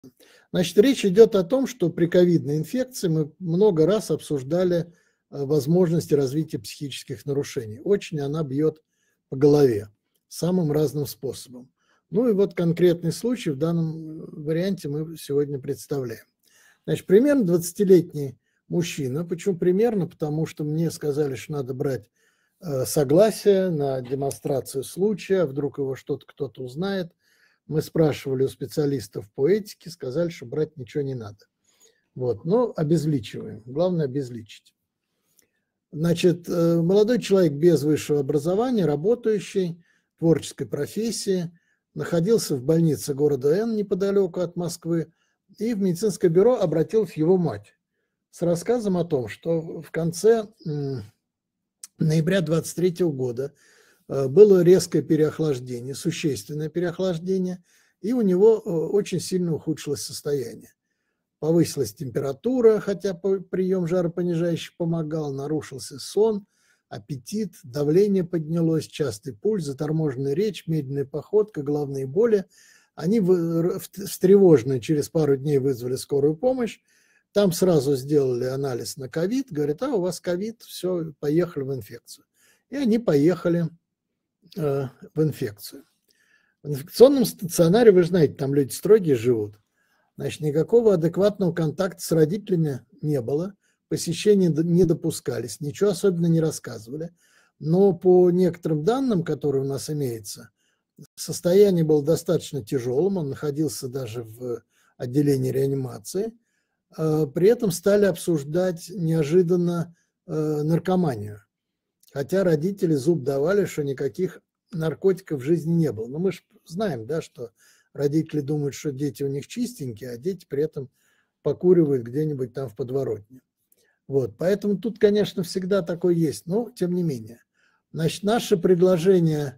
Значит, речь идет о том, что при ковидной инфекции мы много раз обсуждали возможности развития психических нарушений. Очень она бьет по голове самым разным способом. Ну и вот конкретный случай в данном варианте мы сегодня представляем. Значит, примерно 20-летний мужчина. Почему примерно? Потому что мне сказали, что надо брать согласие на демонстрацию случая, вдруг его что-то кто-то узнает. Мы спрашивали у специалистов по этике, сказали, что брать ничего не надо. Вот, но обезличиваем. Главное обезличить. Значит, молодой человек без высшего образования, работающий, творческой профессии, находился в больнице города Н неподалеку от Москвы, и в медицинское бюро обратилась его мать с рассказом о том, что в конце ноября 2023 года было резкое переохлаждение, существенное переохлаждение, и у него очень сильно ухудшилось состояние. Повысилась температура, хотя прием жаропонижающих помогал, нарушился сон, аппетит, давление поднялось, частый пульс, заторможенная речь, медленная походка, головные боли. Они встревоженные через пару дней вызвали скорую помощь. Там сразу сделали анализ на ковид. Говорят, у вас ковид, все, поехали в инфекцию. И они поехали в инфекцию. В инфекционном стационаре, вы же знаете, там люди строгие живут. Значит, никакого адекватного контакта с родителями не было, посещения не допускались, ничего особенно не рассказывали. Но по некоторым данным, которые у нас имеются, состояние было достаточно тяжелым, он находился даже в отделении реанимации. При этом стали обсуждать неожиданно наркоманию. Хотя родители зуб давали, что никаких наркотиков в жизни не было. Но мы же знаем, да, что родители думают, что дети у них чистенькие, а дети при этом покуривают где-нибудь там в подворотне. Вот, поэтому тут, конечно, всегда такое есть, но тем не менее. Значит, наше предложение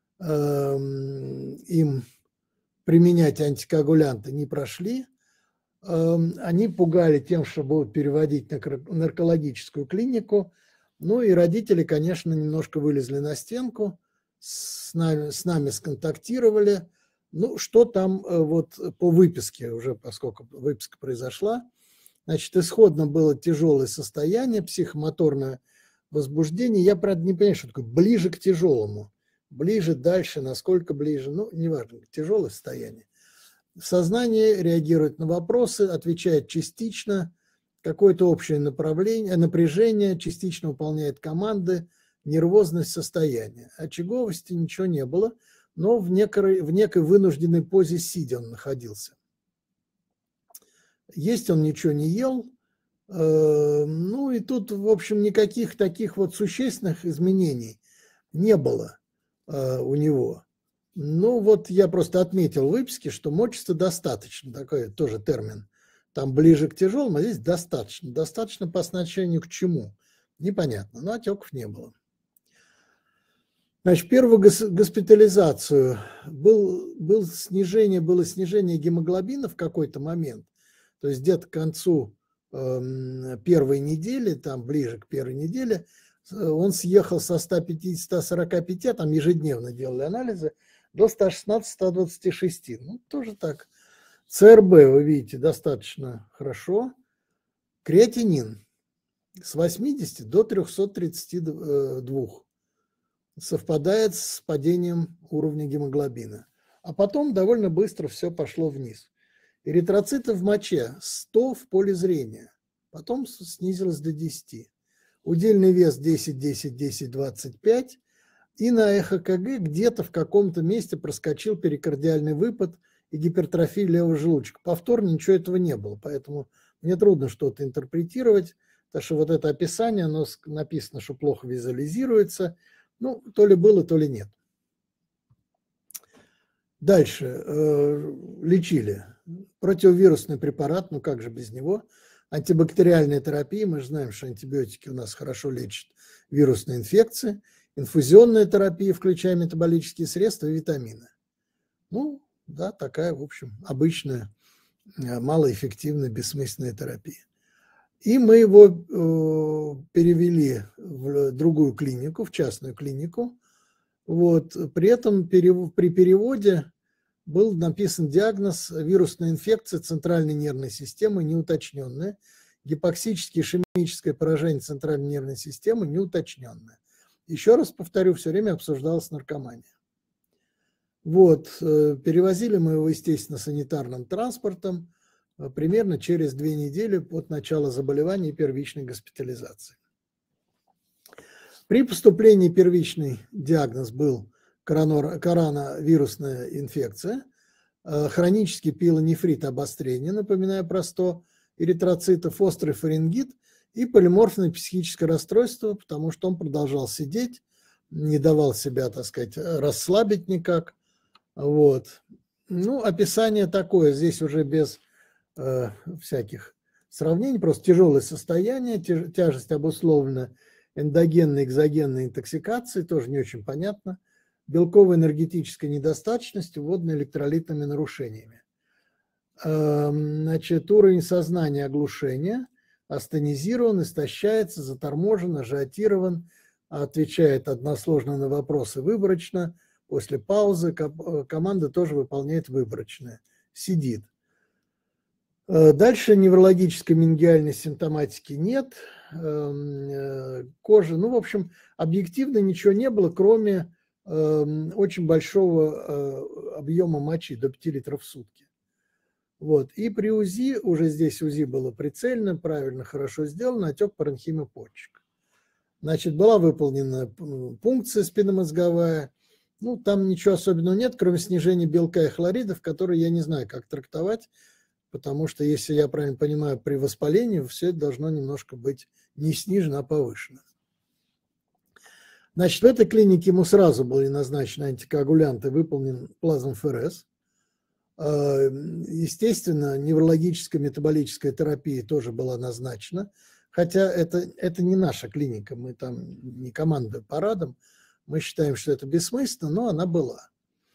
им применять антикоагулянты не прошли. Они пугали тем, что будут переводить на наркологическую клинику. Ну и родители, конечно, немножко вылезли на стенку, с нами сконтактировали. Ну, что там вот по выписке уже, поскольку выписка произошла. Значит, исходно было тяжелое состояние, психомоторное возбуждение. Я, правда, не понимаю, что такое ближе к тяжелому. Ближе, дальше, насколько ближе, ну, неважно, тяжелое состояние. Сознание реагирует на вопросы, отвечает частично, какое-то общее напряжение, частично выполняет команды, нервозность состояния. Очаговости ничего не было, но в некой вынужденной позе сидя он находился. Есть он ничего не ел, ну и тут, в общем, никаких таких вот существенных изменений не было у него. Ну вот я просто отметил в выписке, что мочится достаточно, такой тоже термин. Там ближе к тяжелому, а здесь достаточно. Достаточно по значению к чему? Непонятно, но отеков не было. Значит, первую госпитализацию было снижение гемоглобина в какой-то момент. То есть где-то к концу первой недели, там ближе к первой неделе, он съехал со 150-145, а там ежедневно делали анализы, до 116-126. Ну, тоже так. ЦРБ, вы видите, достаточно хорошо. Креатинин с 80 до 332 совпадает с падением уровня гемоглобина. А потом довольно быстро все пошло вниз. Эритроциты в моче 100 в поле зрения. Потом снизилось до 10. Удельный вес 10, 10, 10, 25. И на ЭХКГ где-то в каком-то месте проскочил перикардиальный выпад и гипертрофия левого желудочка. Повторно ничего этого не было, поэтому мне трудно что-то интерпретировать, потому что вот это описание, оно написано, что плохо визуализируется. Ну, то ли было, то ли нет. Дальше лечили. Противовирусный препарат, ну как же без него. Антибактериальная терапия, мы же знаем, что антибиотики у нас хорошо лечат вирусные инфекции. Инфузионная терапия, включая метаболические средства и витамины. Ну, да, такая, в общем, обычная, малоэффективная, бессмысленная терапия. И мы его перевели в другую клинику, в частную клинику. Вот. При этом при переводе был написан диагноз вирусная инфекция центральной нервной системы неуточненная, гипоксическое ишемическое поражение центральной нервной системы неуточненное. Еще раз повторю, все время обсуждалась наркомания. Вот, перевозили мы его, естественно, санитарным транспортом примерно через 2 недели от начала заболевания и первичной госпитализации. При поступлении первичный диагноз был коронавирусная инфекция, хронический пиелонефрит обострение, напоминаю про 100 эритроцитов, острый фарингит и полиморфное психическое расстройство, потому что он продолжал сидеть, не давал себя, так сказать, расслабить никак. Вот. Ну, описание такое, здесь уже без всяких сравнений, просто тяжелое состояние, тяжесть обусловлена эндогенной, экзогенной интоксикацией, тоже не очень понятно, белковой энергетической недостаточностью, водно-электролитными нарушениями. Значит, уровень сознания оглушения, астенизирован, истощается, заторможен, ажиотирован, отвечает односложно на вопросы выборочно, после паузы команда тоже выполняет выборочное, сидит. Дальше неврологической менингиальной симптоматики нет, кожи, ну, в общем, объективно ничего не было, кроме очень большого объема мочи, до 5 литров в сутки. Вот. И при УЗИ, уже здесь УЗИ было прицельно, правильно, хорошо сделано, отек паренхимы почек. Значит, была выполнена пункция спинномозговая, ну, там ничего особенного нет, кроме снижения белка и хлоридов, которые я не знаю, как трактовать, потому что, если я правильно понимаю, при воспалении все это должно немножко быть не снижено, а повышено. Значит, в этой клинике ему сразу были назначены антикоагулянты, выполнен плазмоферез. Естественно, неврологическая метаболическая терапия тоже была назначена, хотя это не наша клиника, мы там не командуем парадом, мы считаем, что это бессмысленно, но она была.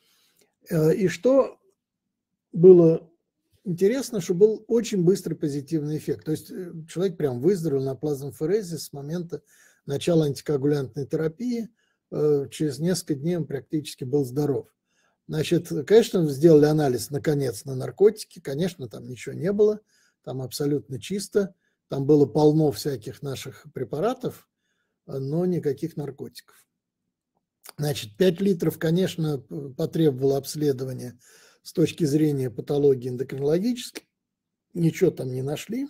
И что было интересно, что был очень быстрый позитивный эффект. То есть человек прям выздоровел на плазмоферезе с момента начала антикоагулянтной терапии. Через несколько дней он практически был здоров. Значит, конечно, сделали анализ, наконец, на наркотики. Конечно, там ничего не было. Там абсолютно чисто. Там было полно всяких наших препаратов, но никаких наркотиков. Значит, 5 литров, конечно, потребовало обследования с точки зрения патологии эндокринологической. Ничего там не нашли.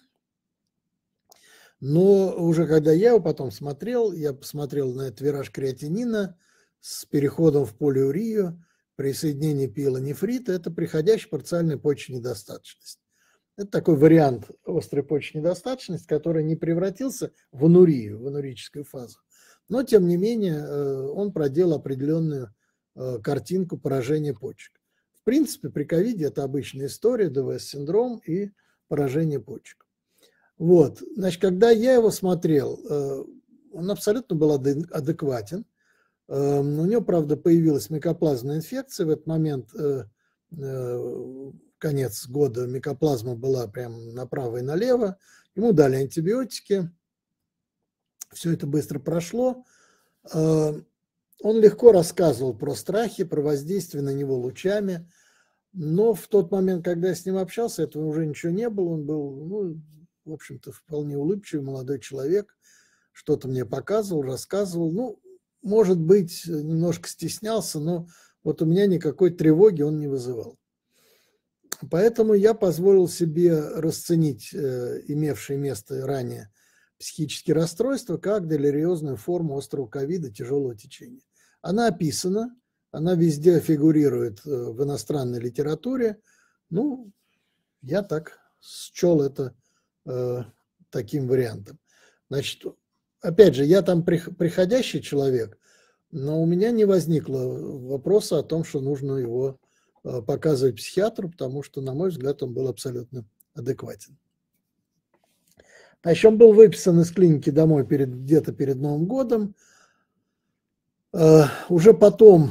Но уже когда я его потом смотрел, я посмотрел на этот вираж креатинина с переходом в полиурию, присоединение пиелонефрита, это приходящая парциальная почечная недостаточность. Это такой вариант острой почечной недостаточности, который не превратился в анурию, в анурическую фазу. Но, тем не менее, он проделал определенную картинку поражения почек. В принципе, при ковиде это обычная история, ДВС-синдром и поражение почек. Вот, значит, когда я его смотрел, он абсолютно был адекватен. У него, правда, появилась микоплазменная инфекция. В этот момент, конец года, микоплазма была прямо направо и налево. Ему дали антибиотики. Все это быстро прошло. Он легко рассказывал про страхи, про воздействие на него лучами. Но в тот момент, когда я с ним общался, этого уже ничего не было. Он был, ну, в общем-то, вполне улыбчивый молодой человек. Что-то мне показывал, рассказывал. Ну, может быть, немножко стеснялся, но вот у меня никакой тревоги он не вызывал. Поэтому я позволил себе расценить имевшие место ранее психические расстройства как делириозную форму острого ковида, тяжелого течения. Она описана, она везде фигурирует в иностранной литературе. Ну, я так счел это таким вариантом. Значит, опять же, я там приходящий человек, но у меня не возникло вопроса о том, что нужно его показывать психиатру, потому что, на мой взгляд, он был абсолютно адекватен. Значит, он был выписан из клиники домой где-то перед Новым годом. Уже потом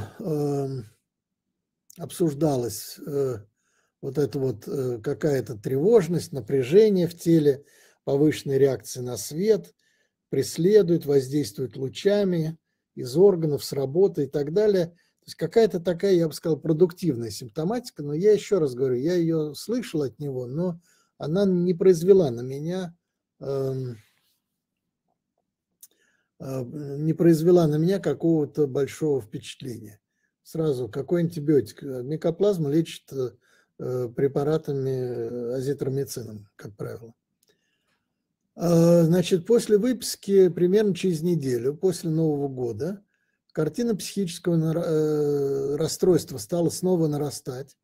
обсуждалась вот эта вот какая-то тревожность, напряжение в теле, повышенная реакция на свет, преследует, воздействует лучами из органов, с работы и так далее. есть какая-то такая, я бы сказал, продуктивная симптоматика, но я еще раз говорю, я ее слышал от него, но она не произвела на меня какого-то большого впечатления. Сразу, какой антибиотик? Микоплазму лечат препаратами азитромицином, как правило. Значит, после выписки, примерно через неделю, после Нового года, картина психического расстройства стала снова нарастать.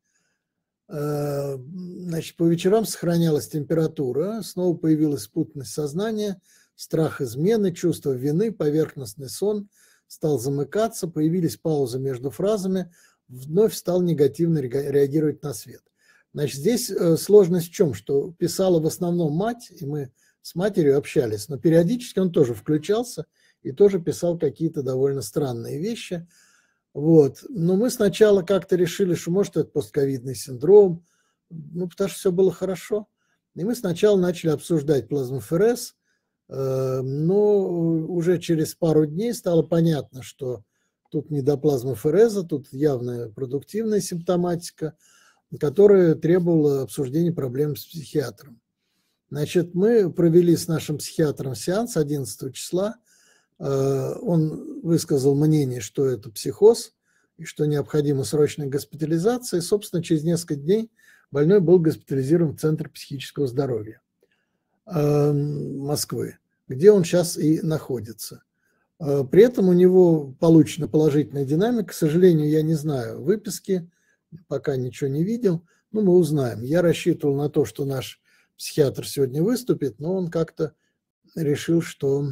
Значит, по вечерам сохранялась температура, снова появилась спутанность сознания, страх измены, чувство вины, поверхностный сон стал замыкаться, появились паузы между фразами, вновь стал негативно реагировать на свет. Значит, здесь сложность в чем? Что писала в основном мать, и мы с матерью общались, но периодически он тоже включался и тоже писал какие-то довольно странные вещи. Вот. Но мы сначала как-то решили, что может это постковидный синдром, ну, потому что все было хорошо. И мы сначала начали обсуждать плазмоферез, но уже через пару дней стало понятно, что тут не до плазмофереза, тут явная продуктивная симптоматика, которая требовала обсуждения проблем с психиатром. Значит, мы провели с нашим психиатром сеанс 11 числа. Он высказал мнение, что это психоз и что необходима срочная госпитализация. И, собственно, через несколько дней больной был госпитализирован в Центр психического здоровья Москвы, где он сейчас и находится. При этом у него получена положительная динамика. К сожалению, я не знаю выписки, пока ничего не видел, но мы узнаем. Я рассчитывал на то, что наш психиатр сегодня выступит, но он как-то решил, что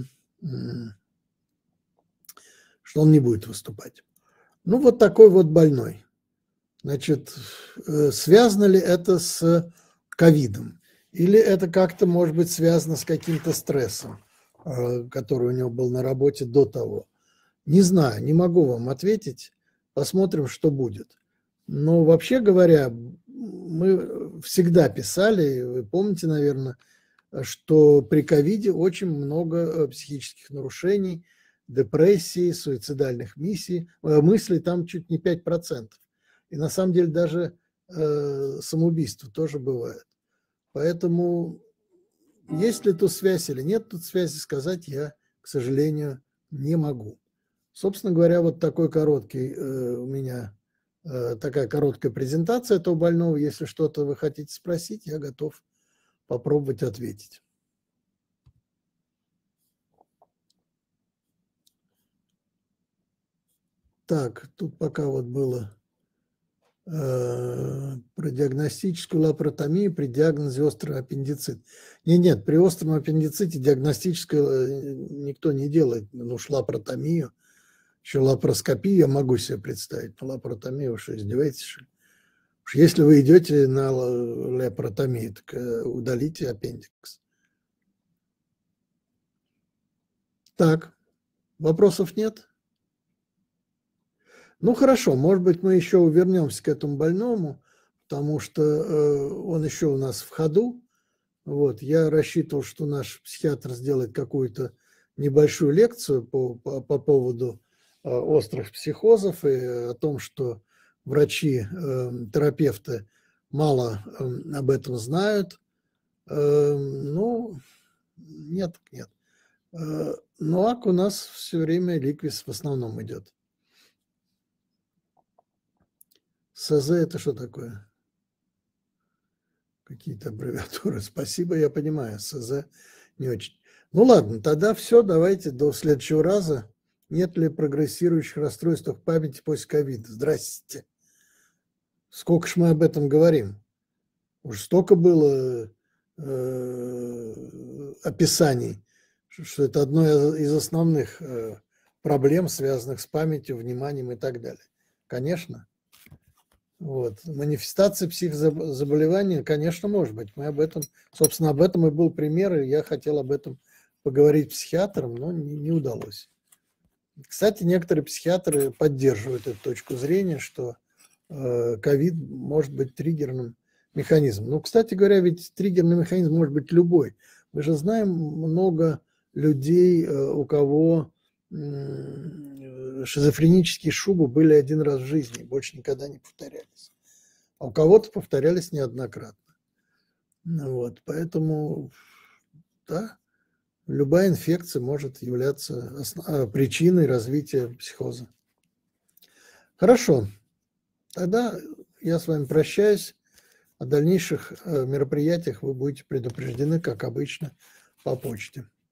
он не будет выступать. Ну, вот такой вот больной. Значит, связано ли это с ковидом? Или это как-то, может быть, связано с каким-то стрессом, который у него был на работе до того? Не знаю, не могу вам ответить. Посмотрим, что будет. Но вообще говоря, мы всегда писали, вы помните, наверное, что при ковиде очень много психических нарушений, депрессии, суицидальных мыслей там чуть не 5%. И на самом деле даже самоубийство тоже бывает. Поэтому есть ли тут связь или нет тут связи, сказать я, к сожалению, не могу. Собственно говоря, вот такой короткий у меня такая короткая презентация этого больного. Если что-то вы хотите спросить, я готов попробовать ответить. Так, тут пока вот было про диагностическую лапаротомию при диагнозе острый аппендицит. Нет, при остром аппендиците диагностическую никто не делает. Ну уж лапаротомию, еще лапароскопию я могу себе представить. Но лапаротомию, вы что, издеваетесь, что ли? Уж если вы идете на лапаротомию, так удалите аппендикс. Так, вопросов нет? Ну, хорошо, может быть, мы еще вернемся к этому больному, потому что он еще у нас в ходу. Вот, я рассчитывал, что наш психиатр сделает какую-то небольшую лекцию по поводу острых психозов и о том, что врачи, терапевты мало об этом знают. Ну, нет. НОАК у нас все время ликвис в основном идет. СЗ это что такое? Какие-то аббревиатуры. Спасибо, я понимаю. СЗ не очень. Ну ладно, тогда все, давайте до следующего раза. Нет ли прогрессирующих расстройств памяти после ковида? Здрасте. Сколько ж мы об этом говорим? Уж столько было описаний, что это одно из основных проблем, связанных с памятью, вниманием и так далее. Конечно. Вот. Манифестация психозаболевания, конечно, может быть. Мы об этом, собственно, об этом и был пример, и я хотел об этом поговорить с психиатром, но не удалось. Кстати, некоторые психиатры поддерживают эту точку зрения, что ковид может быть триггерным механизмом. Ну, кстати говоря, ведь триггерный механизм может быть любой. Мы же знаем много людей, у кого шизофренические шубы были один раз в жизни, больше никогда не повторялись. А у кого-то повторялись неоднократно. Вот, поэтому, да, любая инфекция может являться причиной развития психоза. Хорошо, тогда я с вами прощаюсь. О дальнейших мероприятиях вы будете предупреждены, как обычно, по почте.